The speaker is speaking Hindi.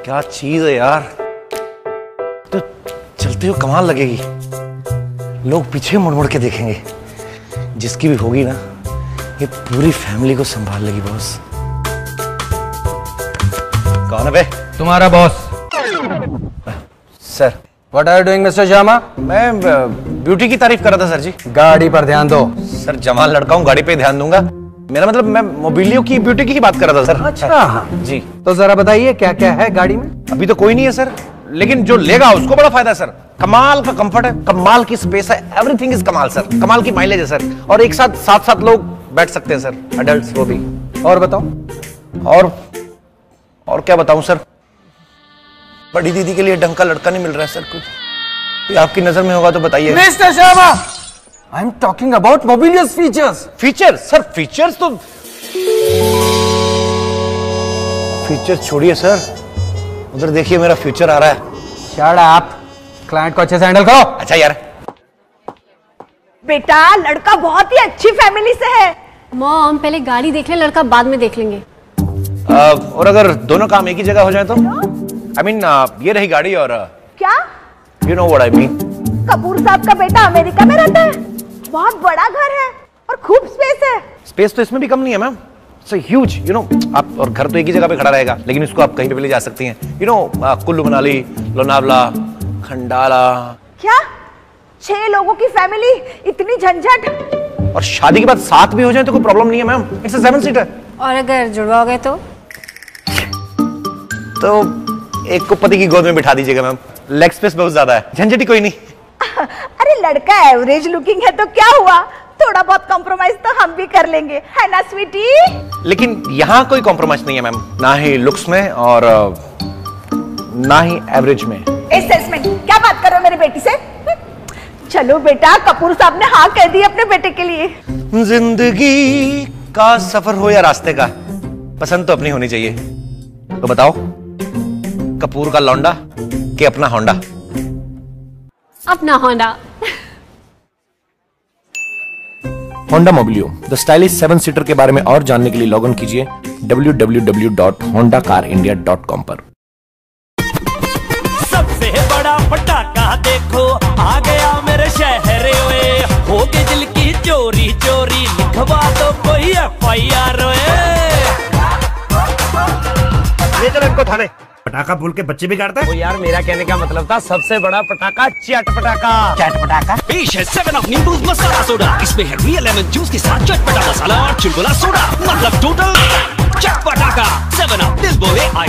क्या चीज है यार, तो चलते हुए कमाल लगेगी। लोग पीछे मुड़ मुड़ के देखेंगे। जिसकी भी होगी ना, ये पूरी फैमिली को संभाल लेगी बॉस। कौन है बे? तुम्हारा boss. Sir. What are you doing, Mr. Sharma? मैं ब्यूटी की तारीफ कर रहा था सर जी। गाड़ी पर ध्यान दो। सर जवान लड़का हूँ, गाड़ी पे ध्यान दूंगा। मेरा मतलब मैं मोबिलियो की ब्यूटी की ही बात कर रहा था सर। अच्छा जी। तो जरा बताइए क्या क्या है गाड़ी में? अभी तो कोई नहीं है सर, लेकिन जो लेगा उसको बड़ा फायदा है सर। कमाल का कंफर्ट है, कमाल की स्पेस है, एवरीथिंग इज कमाल सर। कमाल की माइलेज है सर, और एक साथ 7-7 लोग बैठ सकते हैं सर, एडल्ट्स वो भी। और बताओ। और क्या बताऊं सर? बड़ी दीदी के लिए ढंग का लड़का नहीं मिल रहा है सर। कुछ आपकी नजर में होगा तो बताइए। Mister Sharma, I am talking about Mobilio's features. Features sir, features तो फीचर्स छोड़िए सर, उधर देखिए मेरा फ्यूचर आ रहा है। शट अप, क्लाइंट को अच्छे से हैंडल करो। अच्छा यार। बेटा लड़का बहुत ही अच्छी फैमिली से है। मॉम पहले गाड़ी देख ले, लड़का बाद में देख लेंगे। और अगर दोनों काम एक ही जगह हो जाए तो? I mean, ये रही गाड़ी और क्या? You know what I mean? Kapoor साहब का बेटा अमेरिका में रहता है, बहुत बड़ा घर है और खूब स्पेस है। स्पेस तो इसमें भी कम नहीं है ma'am, it's huge, you know. आप और घर तो एक ही जगह पे खड़ा रहेगा, लेकिन इसको आप कहीं पे भी ले जा सकती हैं, यू नो। कुल्लू मनाली, लोनावला, खंडाला। क्या 6 लोगों की फैमिली, इतनी झंझट? और शादी के बाद 7 भी हो जाए तो कोई प्रॉब्लम नहीं है मैम, इट्स अ 7 सीटर। और अगर जुड़वा हो गए तो एक को पति की गोद में बिठा दीजिएगा मैम, लेग स्पेस बहुत ज्यादा है, झंझट ही कोई नहीं। अरे लड़का एवरेज लुकिंग है तो क्या हुआ, थोड़ा बहुत कॉम्प्रोमाइज तो हम भी कर लेंगे, है ना स्वीटी? लेकिन यहाँ कोई कॉम्प्रोमाइज नहीं है मैम, ना ही लुक्स में और ना ही एवरेज में। असेसमेंट क्या बात कर रहे हो मेरी बेटी से? चलो बेटा, कपूर साहब ने हाँ कह दी अपने बेटे के लिए। जिंदगी का सफर हो या रास्ते का, पसंद तो अपनी होनी चाहिए। तो बताओ, कपूर का लौंडा कि अपना होंडा? अपना Honda. Honda Mobilio the stylish 7 seater के बारे में और जानने के लिए लॉग इन कीजिए www.hondacarindia.com पर। सबसे बड़ा पटाखा देखो आ गया मेरे शहर में, हो गई दिल की चोरी चोरी, लिखवा दो कोई FIR। ले चलो इनको थाने। पटाखा बोल के बच्चे बिगाड़ता है। वो यार मेरा कहने का मतलब था सबसे बड़ा पटाखा चट पटाखा। चट पटाखा पेश है 7 अप नींबू मसाला सोडा, इसमें है रियल लेमन जूस के साथ चटपटा मसाला और चुलबुला सोडा, मतलब टोटल चट पटाखा। 7 अप दिल बोले